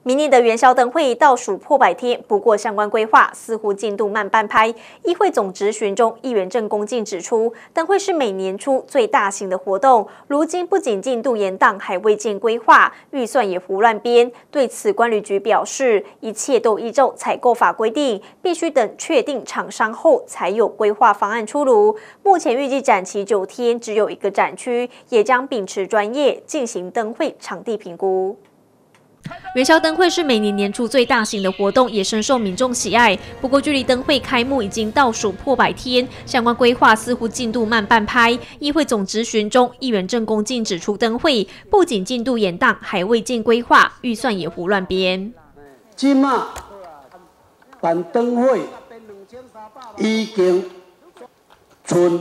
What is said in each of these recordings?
明年的元宵灯会倒数破100天，不过相关规划似乎进度慢半拍。议会总质询中，议员郑公进指出，灯会是每年初最大型的活动，如今不仅进度延宕，还未见规划，预算也胡乱编。对此，观旅局表示，一切都依照采购法规定，必须等确定厂商后才有规划方案出炉。目前预计展期9天，只有一个展区，也将秉持专业进行灯会场地评估。元宵灯会是每年年初最大型的活动，也深受民众喜爱。不过，距离灯会开幕已经倒数破100天，相关规划似乎进度慢半拍。议会总质询中，议员郑公进指出，灯会不仅进度延宕，还未见规划，预算也胡乱编。 今嘛办灯会已经剩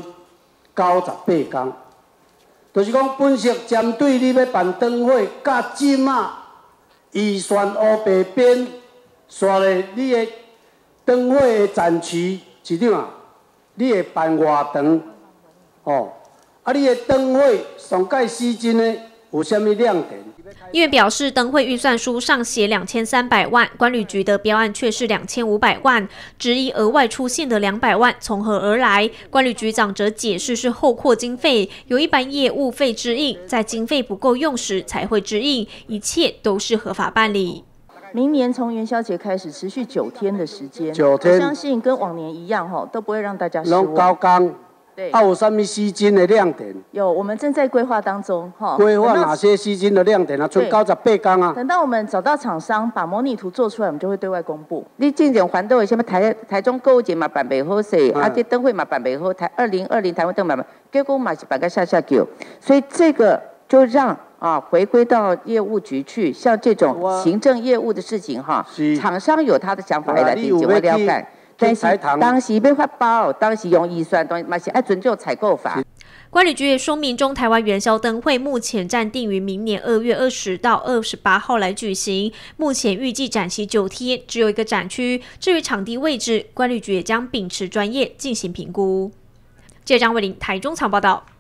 98天，就是讲本席针对你要办灯会，甲今嘛。预算乌白编，刷咧你的灯会的展期是怎啊？你会办偌长？哦，你的灯会上届时阵呢有啥物亮点？ 议员表示，灯会预算书上写2300万，观旅局的标案却是2500万，质疑额外出现的200万从何而来？观旅局长则解释是后扩经费，有一般业务费支应，在经费不够用时才会支应，一切都是合法办理。 明年从元宵节开始，持续9天的时间 ，9天， 我相信跟往年一样都不会让大家失望。 拢9天。 对， 有啥物时间的亮点？ 有，我们正在规划当中规划哪些时间的亮点啊？剩98天啊。 等到我们找到厂商，把模拟图做出来，我们就会对外公布。你进前环岛的什么台中购物节嘛办袂好势，这灯会嘛办袂好，2020台湾灯嘛，结果嘛是办个下叫，所以这个就让回归到业务局去，像这种行政业务的事情厂商有他的想法来理解我了解。但是当时要发包，当时用预算，嘛是要遵照采购法。 观旅局也说明，中台湾元宵灯会目前暂定于明年2月20到28号来举行，目前预计展期9天，只有一个展区。至于场地位置，观旅局也将秉持专业进行评估。记者张伟玲台中场报道。